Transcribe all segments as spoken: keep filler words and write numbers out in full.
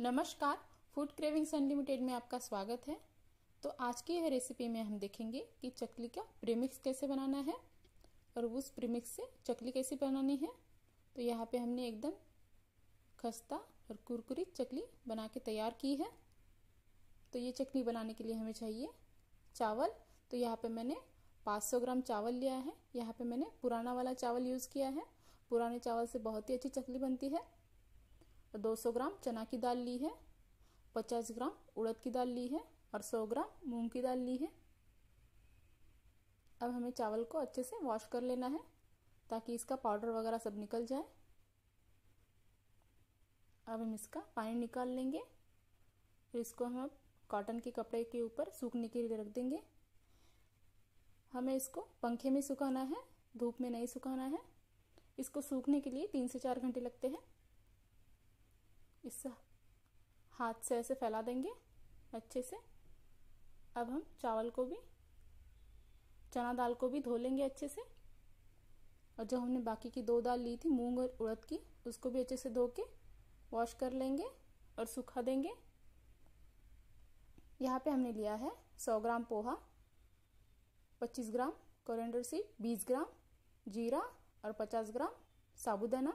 नमस्कार, food cravings unlimited में आपका स्वागत है। तो आज की यह रेसिपी में हम देखेंगे कि चकली का प्रीमिक्स कैसे बनाना है और उस प्रीमिक्स से चकली कैसे बनानी है। तो यहाँ पे हमने एकदम खस्ता और कुरकुरी चकली बना के तैयार की है। तो ये चकली बनाने के लिए हमें चाहिए चावल। तो यहाँ पे मैंने पाँच सौ ग्राम चावल लिया है। यहाँ पे मैंने पुराना वाला चावल यूज़ किया है। पुराने चावल से बहुत ही अच्छी चकली बनती है। दो सौ ग्राम चना की दाल ली है, पचास ग्राम उड़द की दाल ली है और सौ ग्राम मूंग की दाल ली है। अब हमें चावल को अच्छे से वॉश कर लेना है ताकि इसका पाउडर वगैरह सब निकल जाए। अब हम इसका पानी निकाल लेंगे, फिर इसको हम अब कॉटन के कपड़े के ऊपर सूखने के लिए रख देंगे। हमें इसको पंखे में सुखाना है, धूप में नहीं सुखाना है। इसको सूखने के लिए तीन से चार घंटे लगते हैं। इस हाथ से ऐसे फैला देंगे अच्छे से। अब हम चावल को भी, चना दाल को भी धो लेंगे अच्छे से। और जो हमने बाकी की दो दाल ली थी मूंग और उड़द की, उसको भी अच्छे से धो के वॉश कर लेंगे और सुखा देंगे। यहाँ पे हमने लिया है सौ ग्राम पोहा, पच्चीस ग्राम कोरिएंडर सीड, बीस ग्राम जीरा और पचास ग्राम साबूदाना।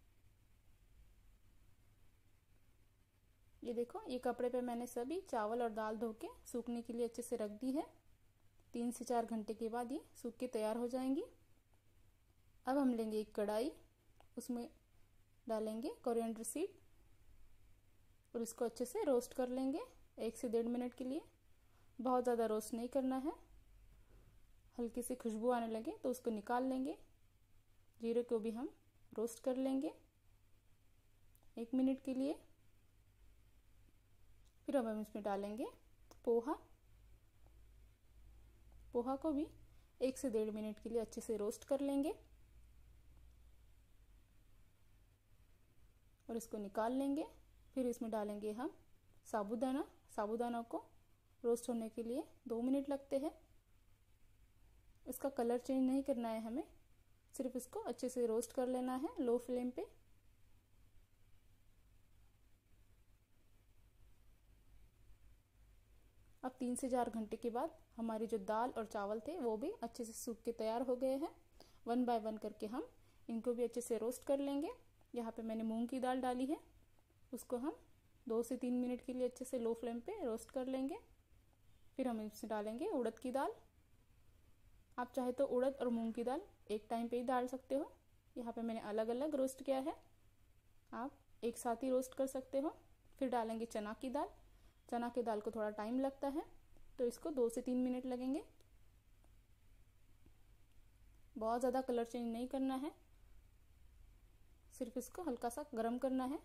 ये देखो, ये कपड़े पे मैंने सभी चावल और दाल धो के सूखने के लिए अच्छे से रख दी है। तीन से चार घंटे के बाद ये सूख के तैयार हो जाएंगी। अब हम लेंगे एक कढ़ाई, उसमें डालेंगे कोरिएंडर सीड और इसको अच्छे से रोस्ट कर लेंगे एक से डेढ़ मिनट के लिए। बहुत ज़्यादा रोस्ट नहीं करना है, हल्की सी खुशबू आने लगे तो उसको निकाल लेंगे। जीरे को भी हम रोस्ट कर लेंगे एक मिनट के लिए। फिर अब हम इसमें डालेंगे पोहा। पोहा को भी एक से डेढ़ मिनट के लिए अच्छे से रोस्ट कर लेंगे और इसको निकाल लेंगे। फिर इसमें डालेंगे हम साबूदाना। साबूदाना को रोस्ट होने के लिए दो मिनट लगते हैं। इसका कलर चेंज नहीं करना है हमें, सिर्फ इसको अच्छे से रोस्ट कर लेना है लो फ्लेम पे। अब तीन से चार घंटे के बाद हमारी जो दाल और चावल थे वो भी अच्छे से सूख के तैयार हो गए हैं। वन बाय वन करके हम इनको भी अच्छे से रोस्ट कर लेंगे। यहाँ पे मैंने मूंग की दाल डाली है, उसको हम दो से तीन मिनट के लिए अच्छे से लो फ्लेम पे रोस्ट कर लेंगे। फिर हम इसमें डालेंगे उड़द की दाल। आप चाहे तो उड़द और मूंग की दाल एक टाइम पे ही डाल सकते हो। यहाँ पे मैंने अलग अलग रोस्ट किया है, आप एक साथ ही रोस्ट कर सकते हो। फिर डालेंगे चना की दाल। चना की दाल को थोड़ा टाइम लगता है तो इसको दो से तीन मिनट लगेंगे। बहुत ज़्यादा कलर चेंज नहीं करना है, सिर्फ इसको हल्का सा गर्म करना है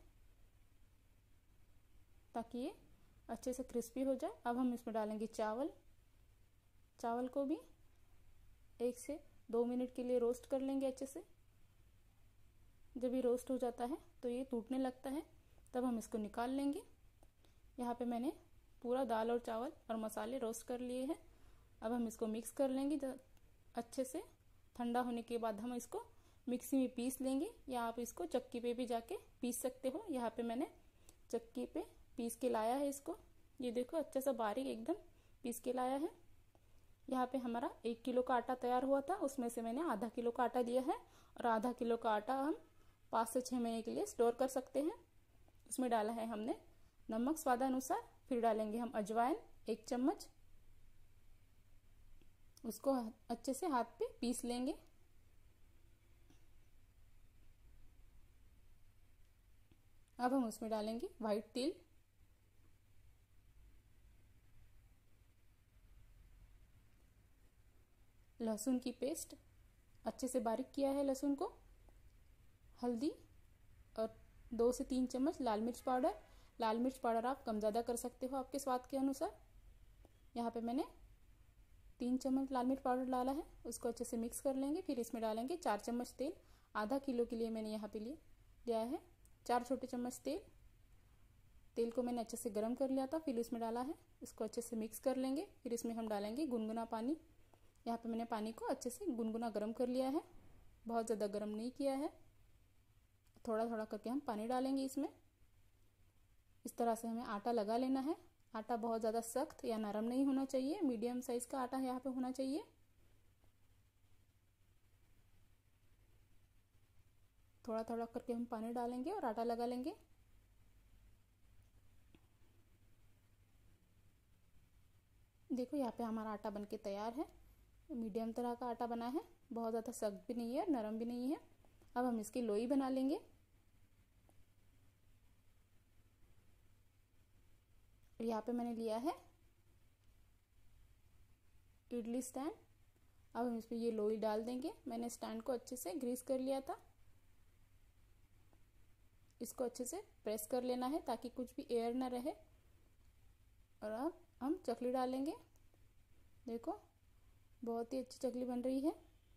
ताकि ये अच्छे से क्रिस्पी हो जाए। अब हम इसमें डालेंगे चावल। चावल को भी एक से दो मिनट के लिए रोस्ट कर लेंगे अच्छे से। जब ये रोस्ट हो जाता है तो ये टूटने लगता है, तब हम इसको निकाल लेंगे। यहाँ पे मैंने पूरा दाल और चावल और मसाले रोस्ट कर लिए हैं। अब हम इसको मिक्स कर लेंगे अच्छे से। ठंडा होने के बाद हम इसको मिक्सी में पीस लेंगे, या आप इसको चक्की पे भी जाके पीस सकते हो। यहाँ पे मैंने चक्की पे पीस के लाया है इसको। ये देखो, अच्छा सा बारीक एकदम पीस के लाया है। यहाँ पे हमारा एक किलो का आटा तैयार हुआ था, उसमें से मैंने आधा किलो का आटा लिया है। और आधा किलो का आटा हम पाँच से छः महीने के लिए स्टोर कर सकते हैं। इसमें डाला है हमने नमक स्वादानुसार। फिर डालेंगे हम अजवाइन एक चम्मच, उसको अच्छे से हाथ पे पीस लेंगे। अब हम उसमें डालेंगे व्हाइट तिल, लहसुन की पेस्ट, अच्छे से बारीक किया है लहसुन को, हल्दी और दो से तीन चम्मच लाल मिर्च पाउडर। लाल मिर्च पाउडर आप कम ज़्यादा कर सकते हो आपके स्वाद के अनुसार। यहाँ पे मैंने तीन चम्मच लाल मिर्च पाउडर डाला है, उसको अच्छे से मिक्स कर लेंगे। फिर इसमें डालेंगे चार चम्मच तेल। आधा किलो के लिए मैंने यहाँ पे लिए लिया है चार छोटे चम्मच तेल। तेल को मैंने अच्छे से गर्म कर लिया था, फिर इसमें डाला है। इसको अच्छे से मिक्स कर लेंगे। फिर इसमें हम डालेंगे गुनगुना पानी। यहाँ पे मैंने पानी को अच्छे से गुनगुना गर्म कर लिया है, बहुत ज़्यादा गर्म नहीं किया है। थोड़ा थोड़ा करके हम पानी डालेंगे इसमें। इस तरह से हमें आटा लगा लेना है। आटा बहुत ज़्यादा सख्त या नरम नहीं होना चाहिए, मीडियम साइज का आटा यहाँ पे होना चाहिए। थोड़ा थोड़ा करके हम पानी डालेंगे और आटा लगा लेंगे। देखो यहाँ पे हमारा आटा बनके तैयार है। मीडियम तरह का आटा बना है, बहुत ज़्यादा सख्त भी नहीं है, नरम भी नहीं है। अब हम इसकी लोई बना लेंगे। यहाँ पे मैंने लिया है इडली स्टैंड। अब हम इसमें ये लोई डाल देंगे। मैंने स्टैंड को अच्छे से ग्रीस कर लिया था। इसको अच्छे से प्रेस कर लेना है ताकि कुछ भी एयर ना रहे। और अब हम चकली डालेंगे। देखो बहुत ही अच्छी चकली बन रही है।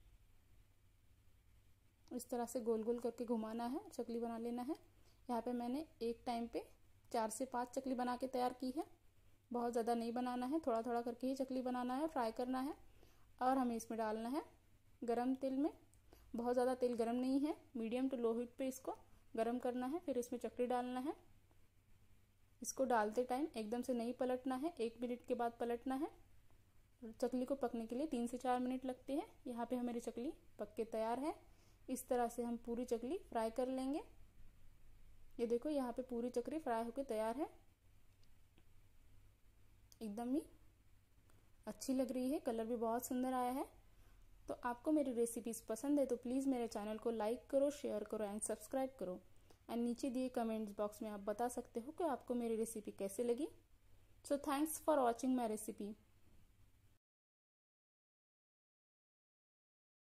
इस तरह से गोल गोल करके घुमाना है, चकली बना लेना है। यहाँ पे मैंने एक टाइम पे चार से पांच चकली बना के तैयार की है। बहुत ज़्यादा नहीं बनाना है, थोड़ा थोड़ा करके ही चकली बनाना है, फ्राई करना है। और हमें इसमें डालना है गरम तेल में। बहुत ज़्यादा तेल गरम नहीं है, मीडियम टू लो हीट पे इसको गरम करना है। फिर इसमें चकली डालना है। इसको डालते टाइम एकदम से नहीं पलटना है, एक मिनट के बाद पलटना है। चकली को पकने के लिए तीन से चार मिनट लगते हैं। यहाँ पे हमारी चकली पक के तैयार है। इस तरह से हम पूरी चकली फ्राई कर लेंगे। ये देखो यहाँ पे पूरी चकली फ्राई होकर तैयार है। एकदम ही अच्छी लग रही है, कलर भी बहुत सुंदर आया है। तो आपको मेरी रेसिपीज पसंद है तो प्लीज़ मेरे चैनल को लाइक करो, शेयर करो एंड सब्सक्राइब करो। एंड नीचे दिए कमेंट्स बॉक्स में आप बता सकते हो कि आपको मेरी रेसिपी कैसे लगी। So thanks for watching my recipe.